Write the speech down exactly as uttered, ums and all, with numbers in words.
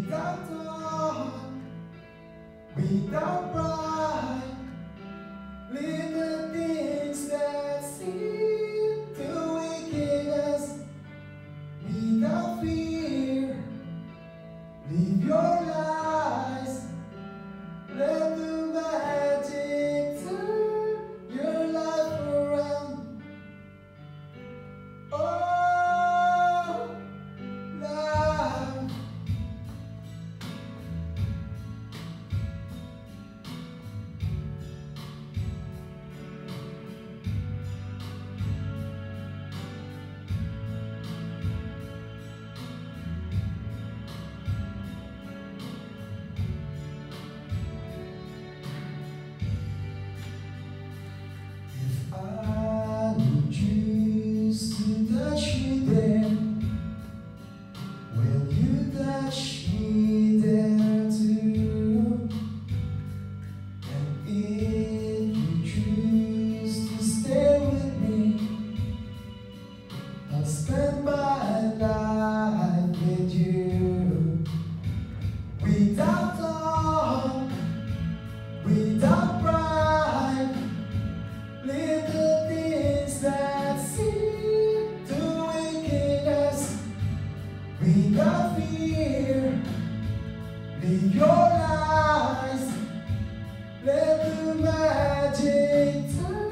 Without thought, without pride, live the things that seem to weaken us. Without fear, live your lies. Let the magic turn your life around. Oh, love. I would choose to touch you there. Will you touch me there too? And if you choose to stay with me, I'll spend my life with you. Without thought, without pride, live the things that seem to weaken us. Without fear, live your lives. Let the magic turn.